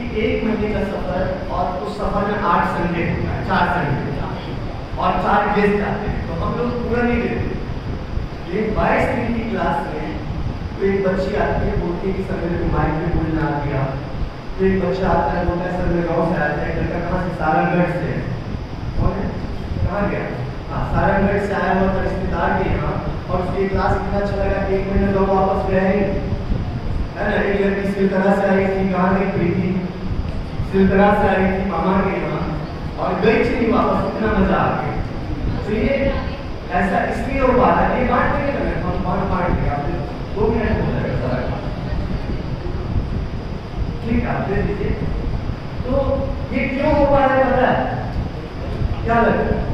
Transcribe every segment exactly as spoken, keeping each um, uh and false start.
एक महीने का सफर और उस सफर में आठ संडे होता है, चार संडे और चार गेस्ट आते हैं, तो हम लोग पूरा नहीं देते। एक बाईस दिन की क्लास में तो एक बच्ची आती है, बोलती है कि सर मेरे को माइक में बोलना आ गया। तो एक बच्चा आता है, बोलता है सर मैं गाँव से आता है, लड़का कहाँ से, सारंगढ़ से। कौन है, कहाँ गया? हाँ, सारंगढ़ से आया हुआ था रिश्तेदार के यहाँ, और उसकी क्लास इतना अच्छा लगा कि एक महीने दो वापस गए हैं, है ना। एक लड़की सिलतरा से आई थी, कहाँ गई प्रीति, सिलतरा से आई थी मामा के यहाँ, और गई थी नहीं वापस, इतना मजा आ गया। तो ये ऐसा इसलिए हो पा रहा है, ये बांट नहीं लगे, हम कौन बांट गया, दो मिनट हो जाएगा सारा, ठीक है, आप दे दीजिए। तो ये क्यों हो पा रहा है पता है, क्या लगता है,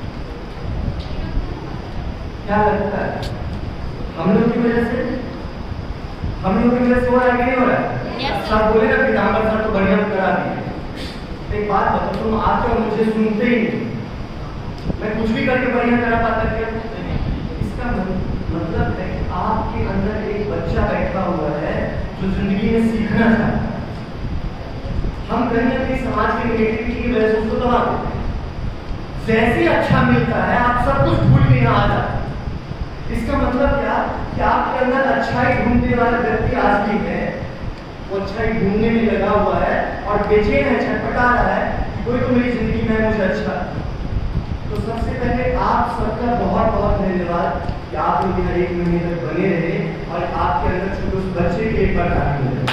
क्या लगता है? हम लोग की वजह से, हम लोग की वजह से हो रहा है कि नहीं हो रहा है? yes, सब बोले ना पीताम्बर सर तो बढ़िया करा दिए। एक बात बताओ, तुम आते हो मुझे सुनते ही नहीं, मैं कुछ भी करके बढ़िया करा पाता क्या? इसका मतलब है कि आपके अंदर एक बच्चा बैठा हुआ है जो जिंदगी में सीखना चाहता है। हम कहीं ना कहीं समाज की नेगेटिविटी की वजह से उसको दबा देते हैं। जैसे अच्छा मिलता है आप सब कुछ भूल के यहाँ आ जाते हैं। इसका मतलब क्या कि आपके अंदर अच्छाई ढूंढने वाला व्यक्ति आज भी है, वो अच्छाई ढूंढने में लगा हुआ है और बेचैन है, छटपटा रहा है, कोई तो मेरी जिंदगी में मुझे अच्छा। तो सबसे पहले आप सबका बहुत बहुत धन्यवाद कि आप लोग यहाँ एक महीने तक बने रहे और आपके अंदर छोटे उस बच्चे के एक बार तारीफ मिले।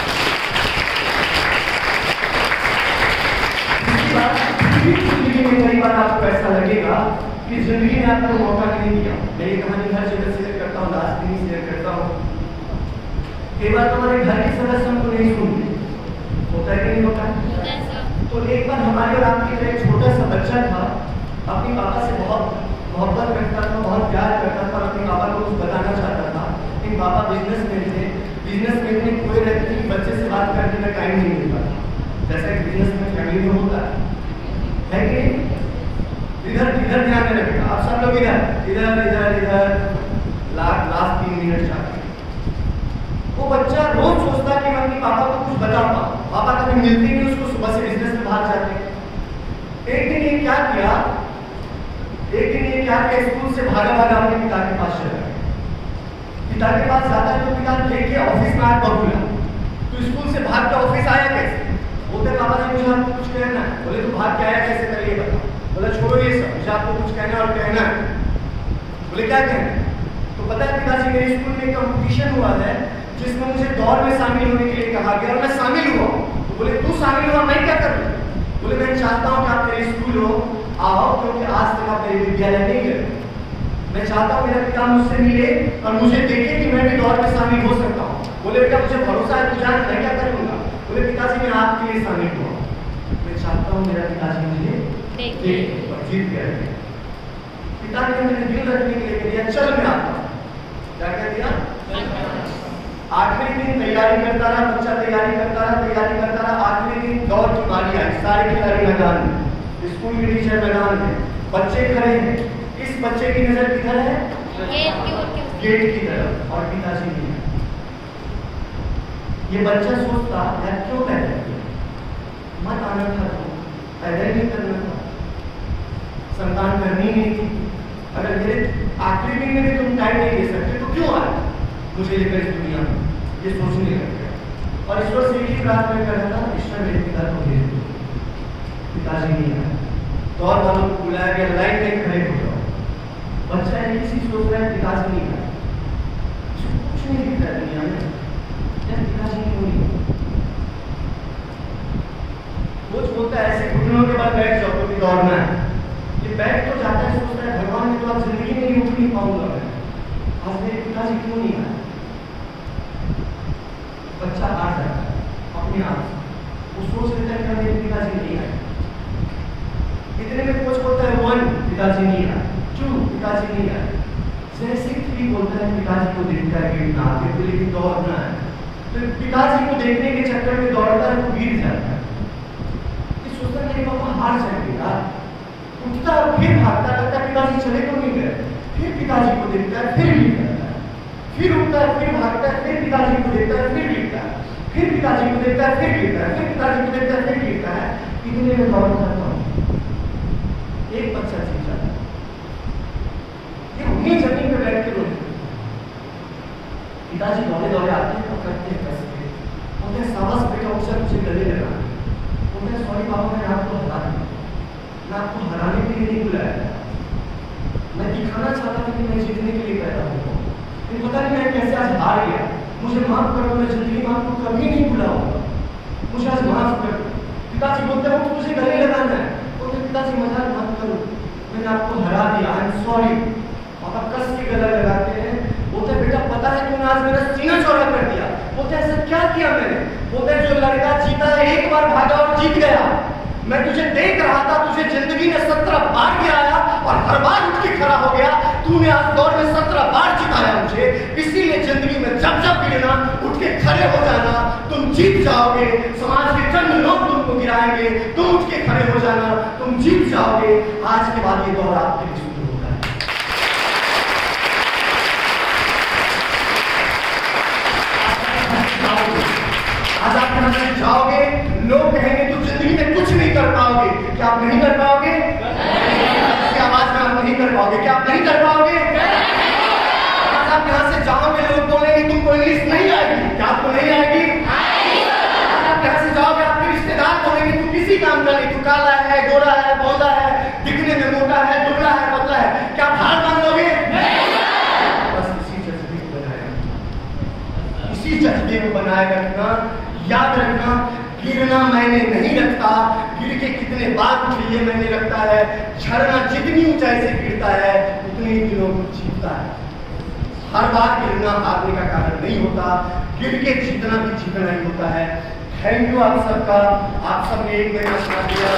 जिंदगी में कई बार आपको ऐसा लगेगा कि जिंदगी ने आपको मौका नहीं दिया। मैं ये कहानी हर जगह शेयर करता हूँ, लास्ट दिन शेयर करता हूँ। कई बार तुम्हारे घर के सदस्य हमको नहीं सुनते, होता है कि नहीं होता? तो एक बार हमारे और आपके घर एक छोटा सा बच्चा था, अपने पापा से बहुत मोहब्बत करता था, बहुत प्यार करता था और अपने पापा को कुछ बताना चाहता था। लेकिन पापा बिजनेसमैन थे, बिजनेसमैन में कोई रहते कि बच्चे से बात करने का टाइम नहीं मिलता था, जैसा कि बिजनेसमैन फैमिली में होता है, है कि? इधर इधर ध्यान में रखेगा, आप सब लोग इधर इधर इधर इधर लास्ट लास्ट तीन मिनट चाहते। वो बच्चा रोज सोचता कि मैं अपने पापा को कुछ बता पाऊँ, पापा कभी मिलते नहीं, उसको सुबह से बिजनेस में बाहर जाते। एक दिन ये क्या किया, एक दिन ये क्या किया, स्कूल से भागा भागा अपने पिता के पास चला गया। पिता के पास जाता है तो पिता लेके ऑफिस में आया बबूला, तो स्कूल से भाग के ऑफिस आया कैसे? बोलते पापा जी मुझे आपको कुछ कहना है। बोले तू भाग के आया कैसे, पहले ये बता। बोला छोड़ो ये सब, मुझे आपको कुछ कहना और कहना है। बोले क्या कहना है? तो पता है पिताजी मेरे स्कूल में कंपटीशन हुआ है जिसमें मुझे दौड़ में शामिल होने के लिए कहा गया और मैं शामिल हुआ। तो बोले तू शामिल हुआ, मैं क्या करूँ? बोले मैं चाहता हूँ कि आप मेरे स्कूल हो आओ, क्योंकि आज तक आप मेरे विद्यालय नहीं गए। मैं चाहता हूँ मेरा पिता मुझसे मिले और मुझे देखे कि मैं भी दौड़ में शामिल हो सकता हूँ। बोले बेटा मुझे भरोसा है, तू जान मैं क्या करूँगा? बोले पिताजी मैं आपके लिए शामिल हुआ, मैं चाहता हूँ मेरा पिताजी मुझे देखे और जीत गया। पिता ने मुझे दिल रखने के लिए कह दिया चल मैं आता हूँ। क्या कह दिया? आखिरी दिन तैयारी करता रहा बच्चा, तैयारी करता रहा तैयारी करता रहा आखिरी दिन दौड़ की बारी आई, सारे खिलाड़ी मैदान में, स्कूल के टीचर मैदान में, बच्चे खड़े हैं। इस बच्चे की नजर किधर है? गेट की ओर, गेट की तरफ, और पिताजी नहीं है। ये बच्चा सोचता यार क्यों पैदा किया, मत आना था, तो पैदा नहीं करना था, संतान करनी नहीं थी। अगर मेरे आखिरी दिन में भी तुम टाइम नहीं दे सकते तो क्यों आए मुझे लेकर इस दुनिया में? ये सोचने लग गया और ईश्वर से ही प्रार्थना कर रहा था, ईश्वर मेरे पिता को भेज दो। पिताजी नहीं आए, दौड़ वालों को बुलाया गया, लाइन में खड़े हो जाओ। बच्चा एक चीज सोच रहा है, पिताजी नहीं आए, कुछ नहीं दिखता दुनिया में, यार पिताजी क्यों नहीं? कुछ बोलता है ऐसे घुटनों के बाद बैठ जाओ क्योंकि दौड़ना है। ये बैठ तो जाता है, सोचता है भगवान ने तो आप जिंदगी में नहीं उठ नहीं पाऊंगा मैं, आज मेरे पिताजी क्यों नहीं आए? बच्चा आ जाता है अपने आप से, वो सोच लेता है कि मेरे पिताजी नहीं आए। इतने में कोच बोलता है वन, पिताजी नहीं आए, टू, पिताजी नहीं आए, जैसे थ्री बोलता है पिताजी को देखता है गिरना आगे तो, लेकिन दौड़ना है तो पिताजी को देखने के चक्कर में दौड़ता है तो गिर जाता है। सोचता है मेरे पापा हार जाएंगे यार, उठता और फिर भागता करता पिताजी चले तो नहीं गए, फिर पिताजी को देखता है फिर गिर जाता है, फिर उठता है फिर भागता है फिर पिताजी को देखता है फिर गिरता है। फिर पिताजी को देखता है, फिर गिरता है, फिर पिताजी को देखता है, फिर गिरता है। इतने में दौड़ करता हूँ, एक बच्चा जीत जाता है। ये वहीं जमीन पे बैठ के रोते। पिताजी दौड़े दौड़े आते हैं, पकड़ते हैं पैसे के, बोलते हैं साहस बेटा उसे मुझे गले लगा, बोलते हैं सॉरी पापा मैंने आपको हरा दिया, मैं आपको हराने के लिए नहीं बुलाया, मैं दिखाना चाहता था कि मैं जीतने के लिए पैदा हुआ। लेकिन पता नहीं मैं कैसे आज हार गया, मुझे माफ करो, मैं जिंदगी में आपको कभी नहीं बुलाऊंगा, मुझे आज माफ करो। पिताजी बोलते हैं वो तुझे गले लगाना है, बोलते पिताजी मजाक मत करो, मैंने आपको हरा दिया, आई एम सॉरी। पापा कस के गला लगाते हैं, बोलते बेटा पता है तूने आज मेरा सीना चौड़ा कर दिया। बोलते ऐसा क्या किया मैंने? बोलते जो लड़का जीता है एक बार भागा और जीत गया, मैं तुझे देख रहा था, तुझे जिंदगी में सत्रह बार गिराया और हर बार उठ के खड़ा हो गया, तूने आज दौड़ में सत्रह बार जिताया मुझे, इसीलिए जिंदगी में जब जब गिरना उठ के खड़े हो जाना, तुम जीत जाओगे। समाज के चंद लोग तुमको गिराएंगे, तुम उठ के खड़े हो जाना, तुम जीत जाओगे। आज के बाद ये दौड़ आपके लिए शुरू होगा। आज आप यहाँ से जाओगे, लोग कहेंगे तुम जिंदगी में कुछ नहीं कर पाओगे, क्या आप नहीं कर पाओगे? क्या आवाज में आप नहीं कर पाओगे? क्या आप नहीं कर पाओगे? आज आप यहाँ से जाओगे, लोग बोलेंगे तुमको इंग्लिश नहीं आएगी, क्या आपको नहीं आएगी? आज आप यहाँ से जाओगे, आपके रिश्तेदार बोलेंगे तू किसी काम का नहीं, तू काला है, गोरा है, बौदा है, दिखने में मोटा है, दुबला है, पतला है, क्या आप हार मान लोगे? बस इसी जज्बे को बनाए, इसी जज्बे को बनाए रखना, याद रखना, गिरना मैंने नहीं रखता, गिर के कितने बार उठिए मैंने रखता है, झरना जितनी ऊंचाई से गिरता है उतने ही दिनों को जीतता है। हर बार गिरना हारने का कारण नहीं होता, गिर के जीतना भी जीतना ही होता है। थैंक यू आप सबका, आप सबने एक महीना साथ दिया।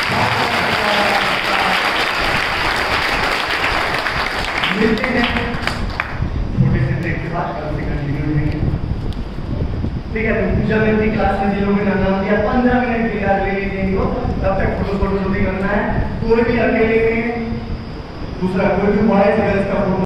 मिलते हैं छोटे से ब्रेक के बाद, कल से कंटिन्यू करेंगे, ठीक है? तो पूजा में भी क्लास में जिन लोगों ने नाम दिया पंद्रह मिनट के बाद ले लीजिए इनको, तब तक फोटो फोटो जल्दी करना है। कोई भी अकेले में, दूसरा कोई भी बॉयज गर्ल्स का फोटो